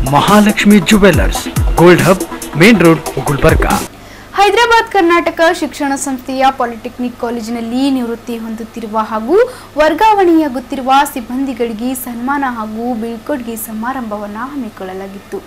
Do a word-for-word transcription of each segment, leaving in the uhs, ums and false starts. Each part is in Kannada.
Mahalakshmi jewellers, gold hub, main road, Gulbarga. Hyderabad Karnataka ಶಿಕ್ಷಣ ಸಂಸ್ಥೆಯ ಪಾಲಿಟೆಕ್ನಿಕ್ ಕಾಲೇಜಿನಲ್ಲಿ ನಿವೃತ್ತಿ ಹೊಂದುತ್ತಿರುವ ಹಾಗೂ ವರ್ಗಾವಣೆಯಾಗುತ್ತಿರುವ ಸಿಬ್ಬಂದಿಗಳಿಗೆ ಸನ್ಮಾನ ಹಾಗೂ ಬೀಳ್ಕೊಡುಗೆ ಸಮಾರಂಭವನ್ನು ಹಮ್ಮಿಕೊಳ್ಳಲಾಗಿತ್ತು.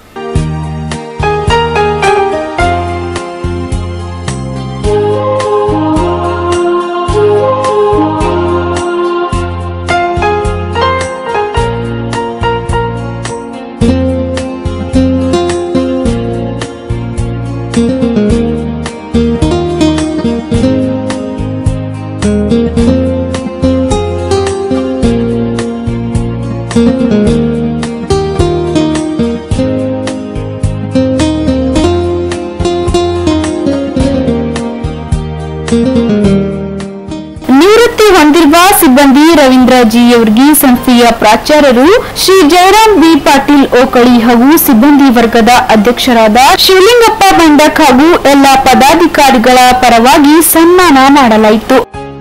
ನಿವೃತ್ತಿ ಹೊಂದಿರುವ ಸಿಬ್ಬಂದಿ ರವೀಂದ್ರ ಜಿಯವರಿಗೆ ಸಂಸ್ಥೆಯ ಪ್ರಾಚಾರ್ಯರು ಶ್ರೀ ಜಯರಾಮ್ ಬಿ ಪಾಟೀಲ್ ಓಕಳಿ ಹಾಗೂ ಸಿಬ್ಬಂದಿ ವರ್ಗದ ಅಧ್ಯಕ್ಷರಾದ ಶಿವಲಿಂಗಪ್ಪ ಬಂಡಕ್ ಹಾಗೂ ಎಲ್ಲ ಪದಾಧಿಕಾರಿಗಳ ಪರವಾಗಿ ಸನ್ಮಾನ ಮಾಡಲಾಯಿತು.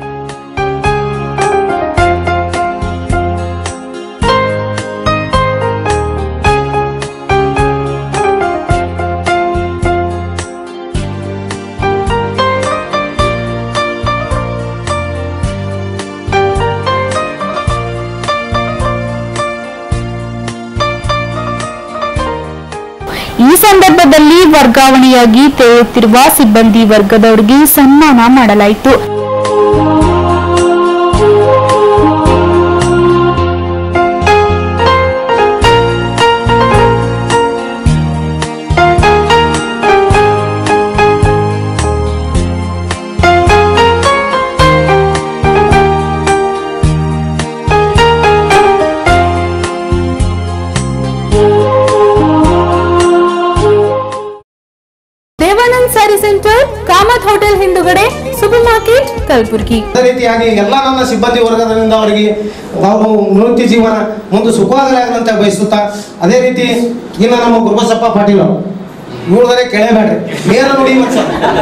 ಈ ಸಂದರ್ಭದಲ್ಲಿ ವರ್ಗಾವಣೆಯಾಗಿ ತೆರಳುತ್ತಿರುವ ಸಿಬ್ಬಂದಿ ವರ್ಗದವರಿಗೆ ಸನ್ಮಾನ ಮಾಡಲಾಯಿತು. ಸಾರಿ ಸೆಂಟರ್, ಕಾಮತ್ ಹೋಟೆಲ್ ಹಿಂದುಗಡೆ, ಸೂಪರ್ ಮಾರ್ಕೆಟ್, ಕಲಬುರಗಿ. ಅದೇ ರೀತಿಯಾಗಿ ಎಲ್ಲ ನನ್ನ ಸಿಬ್ಬಂದಿ ವರ್ಗದಿಂದ ಅವರಿಗೆ ಅವರು ನಿವೃತ್ತಿ ಜೀವನ ಮುಂದೆ ಸುಖವಾಗಲಾಗಲಿ ಅಂತ ಬಯಸುತ್ತಾ, ಅದೇ ರೀತಿ ಇನ್ನು ನಮ್ಮ ಗುರುಬಸಪ್ಪ ಪಾಟೀಲ್ ಅವರು ಇವ್ರದರೆ ಕೆಳಬೇಡ್ರಿ, ನೇರ ನುಡಿ ಮನುಷ್ಯ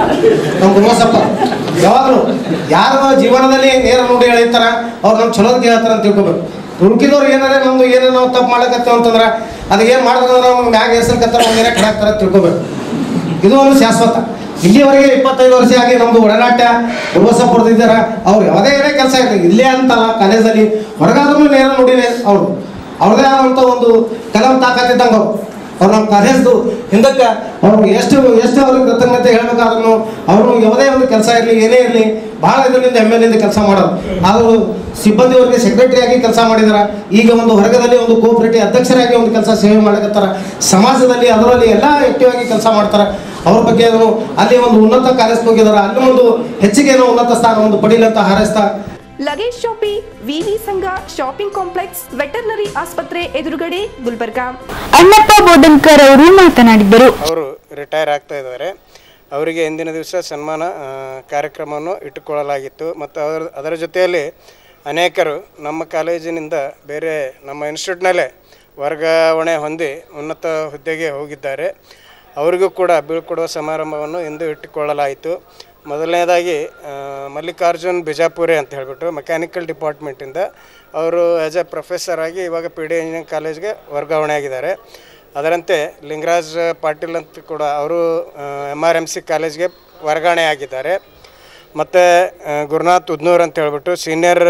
ನಮ್ಮ ಗುರುಬಸಪ್ಪ. ಯಾವಾಗಲೂ ಯಾರು ಜೀವನದಲ್ಲಿ ನೇರ ನುಡಿ ಹೇಳ್ತಾರ ಅವ್ರು ನಮ್ಗೆ ಚಲೋದಕ್ಕೆ ಹೇಳ್ತಾರ ಅಂತ ತಿಳ್ಕೊಬೇಕು. ಹುಡುಕಿದವ್ರು ಏನಾರ ನಮ್ದು ಏನೇ ನಾವು ತಪ್ಪು ಮಾಡಕತ್ತೇವೆ ಅಂತಂದ್ರೆ ಅದಕ್ಕೇನು ಮಾಡಿದ್ರೆ ನಾವು ಮ್ಯಾಗ ಹೆಸರ್ಕತ್ತಾರ ಒಂದೇನೇ ಕಡಾಕ್ತಾರ ಅಂತ ತಿಳ್ಕೊಬೇಕು. ಇದು ಒಂದು ಶಾಶ್ವತ. ಇಲ್ಲಿವರೆಗೆ ಇಪ್ಪತ್ತೈದು ವರ್ಷ ಆಗಿ ನಮ್ದು ಒಡನಾಟ್ಯ ಗುರುಬಸಪ್ಪರ್ದಿದ್ದಾರೆ. ಅವ್ರು ಯಾವುದೇ ಏನೇ ಕೆಲಸ ಇರಲಿ, ಇಲ್ಲೇ ಅಂತಲ್ಲ ಕಾಲೇಜಲ್ಲಿ ಹೊರಗಾದ್ರೂ ನೇರ ನುಡಿನೇ ಅವರು. ಅವ್ರದೇ ಆದಂಥ ಒಂದು ಕಲಂ ತಾಕತ್ತಿದ್ದಂಗೆ ಅವರು ಅವ್ರು ನಮ್ಮ ಕಾಲೇಜ್ದು ಹಿಂದಕ್ಕೆ ಅವ್ರು ಎಷ್ಟು ಎಷ್ಟು ಅವ್ರಿಗೆ ಕೃತಜ್ಞತೆ ಹೇಳ್ಬೇಕಾದ್ರೂ ಅವರು ಯಾವುದೇ ಒಂದು ಕೆಲಸ ಇರಲಿ ಏನೇ ಇರಲಿ ಭಾಳ ಇದರಿಂದ ಎಮ್ ಎಲ್ ಇಂದ ಕೆಲಸ ಮಾಡೋರು. ಆದರೂ ಸಿಬ್ಬಂದಿಯವರಿಗೆ ಸೆಕ್ರೆಟರಿಯಾಗಿ ಕೆಲಸ ಮಾಡಿದಾರೆ. ಈಗ ಒಂದು ವರ್ಗದಲ್ಲಿ ಒಂದು ಕೋಆಪರೇಟಿವ್ ಅಧ್ಯಕ್ಷರಾಗಿ ಒಂದು ಕೆಲಸ ಸೇವೆ ಮಾಡಕತ್ತಾರ. ಸಮಾಜದಲ್ಲಿ ಅದರಲ್ಲಿ ಎಲ್ಲ ಆಕ್ಟಿವ್ ಆಗಿ ಕೆಲಸ ಮಾಡ್ತಾರೆ. ಅವ್ರ ಬಗ್ಗೆ ಅವರು ಅಲ್ಲಿ ಒಂದು ಉನ್ನತ ಕಾಲೇಜ್ ಹೋಗಿದ್ದಾರೆ. ಅಲ್ಲಿ ಒಂದು ಹೆಚ್ಚಿಗೆ ಏನೋ ಉನ್ನತ ಸ್ಥಾನ ಒಂದು ಪಡೀಲಿ ಅಂತ ಹಾರೈಸ್ತಾ ಲಗೇಜ್ ಶಾಪಿ, ವಿವಿ ಸಂಘ ಶಾಪಿಂಗ್ ಕಾಂಪ್ಲೆಕ್ಸ್, ವೆಟರ್ನರಿ ಆಸ್ಪತ್ರೆ ಎದುರುಗಡೆ, ಗುಲ್ಬರ್ಗಾ. ಅಣ್ಣಪ್ಪ ಬೋಧನ್ಕರ್ ಅವರು ಮಾತನಾಡಿದರು. ಅವರು ರಿಟೈರ್ ಆಗ್ತಾ ಇದ್ದಾರೆ. ಅವರಿಗೆ ಇಂದಿನ ದಿವಸ ಸನ್ಮಾನ ಕಾರ್ಯಕ್ರಮವನ್ನು ಇಟ್ಟುಕೊಳ್ಳಲಾಗಿತ್ತು. ಮತ್ತು ಅದರ ಅದರ ಜೊತೆಯಲ್ಲಿ ಅನೇಕರು ನಮ್ಮ ಕಾಲೇಜಿನಿಂದ ಬೇರೆ ನಮ್ಮ ಇನ್ಸ್ಟಿಟ್ಯೂಟ್ನಲ್ಲೇ ವರ್ಗಾವಣೆ ಹೊಂದಿ ಉನ್ನತ ಹುದ್ದೆಗೆ ಹೋಗಿದ್ದಾರೆ. ಅವರಿಗೂ ಕೂಡ ಬೀಳ್ಕೊಡುವ ಸಮಾರಂಭವನ್ನು ಇಂದು ಇಟ್ಟುಕೊಳ್ಳಲಾಯಿತು. ಮೊದಲನೇದಾಗಿ ಮಲ್ಲಿಕಾರ್ಜುನ್ ಬಿಜಾಪುರೆ ಅಂತ ಹೇಳಿಬಿಟ್ಟು ಮೆಕ್ಯಾನಿಕಲ್ ಡಿಪಾರ್ಟ್ಮೆಂಟಿಂದ ಅವರು ಆ್ಯಸ್ ಎ ಪ್ರೊಫೆಸರ್ ಆಗಿ ಇವಾಗ ಪಿ ಡಿ ಇಂಜಿನಿಯರಿಂಗ್ ಕಾಲೇಜ್ಗೆ ವರ್ಗಾವಣೆ ಆಗಿದ್ದಾರೆ. ಅದರಂತೆ ಲಿಂಗರಾಜ್ ಪಾಟೀಲ್ ಅಂತ ಕೂಡ ಅವರು ಎಮ್ ಆರ್ ಎಮ್ ಸಿ ಕಾಲೇಜ್ಗೆ ವರ್ಗಾವಣೆ ಆಗಿದ್ದಾರೆ. ಮತ್ತು ಗುರುನಾಥ್ ಉದ್ನೂರ್ ಅಂತ ಹೇಳ್ಬಿಟ್ಟು senior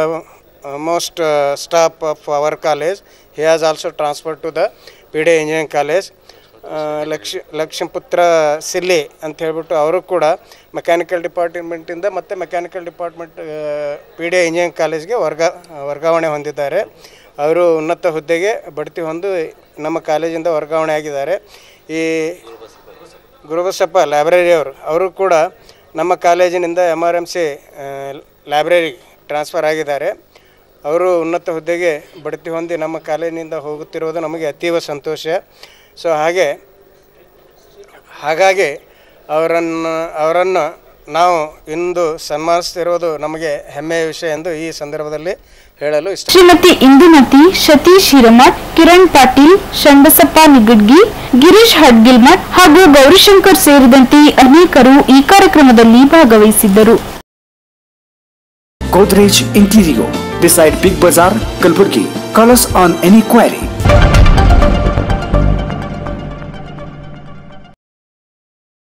most staff of our college, he has also transfer to the P D engineering college. ಲಕ್ಷ ಲಕ್ಷ್ಮೀಪುತ್ರ ಸಿಲ್ಲಿ ಅಂತ ಹೇಳ್ಬಿಟ್ಟು ಅವರು ಕೂಡ ಮೆಕ್ಯಾನಿಕಲ್ ಡಿಪಾರ್ಟ್ಮೆಂಟಿಂದ ಮತ್ತು mechanical department P D engineering ಕಾಲೇಜ್ಗೆ ವರ್ಗಾ ವರ್ಗಾವಣೆ ಹೊಂದಿದ್ದಾರೆ. ಅವರು ಉನ್ನತ ಹುದ್ದೆಗೆ ಬಡ್ತಿ ಹೊಂದು ನಮ್ಮ ಕಾಲೇಜಿಂದ ವರ್ಗಾವಣೆ ಆಗಿದ್ದಾರೆ. ಈ ಗುರುಬಸಪ್ಪ ಲೈಬ್ರರಿಯವರು ಅವರು ಕೂಡ ನಮ್ಮ ಕಾಲೇಜಿನಿಂದ M R M C library transfer ಆಗಿದ್ದಾರೆ. ಅವರು ಉನ್ನತ ಹುದ್ದೆಗೆ ಬಡ್ತಿ ಹೊಂದಿ ನಮ್ಮ ಕಾಲೇಜಿನಿಂದ ಹೋಗುತ್ತಿರುವುದು ನಮಗೆ ಅತೀವ ಸಂತೋಷ. ಸೊ ಹಾಗೆ ಹಾಗಾಗಿ ಅವರನ್ನು ಅವರನ್ನು ನಾವು ಇಂದು ಸನ್ಮಾನಿಸ್ತಿರುವುದು ನಮಗೆ ಹೆಮ್ಮೆಯ ವಿಷಯ ಎಂದು ಈ ಸಂದರ್ಭದಲ್ಲಿ ಹೇಳಲು ಇಷ್ಟ. ಶ್ರೀಮತಿ ಇಂದುಮತಿ, ಸತೀಶ್ ಹಿರಮಠ್, ಕಿರಣ್ ಪಾಟೀಲ್, ಶಂಬಸಪ್ಪ ನಿಗಡ್ಗಿ, ಗಿರೀಶ್ ಹಡ್ಗಿಲ್ಮಠ್ ಹಾಗೂ ಗೌರಿಶಂಕರ್ ಸೇರಿದಂತೆ ಅನೇಕರು ಈ ಕಾರ್ಯಕ್ರಮದಲ್ಲಿ ಭಾಗವಹಿಸಿದ್ದರು. Godrej Interior beside Big Bazaar, Kalburgi. Call us on any query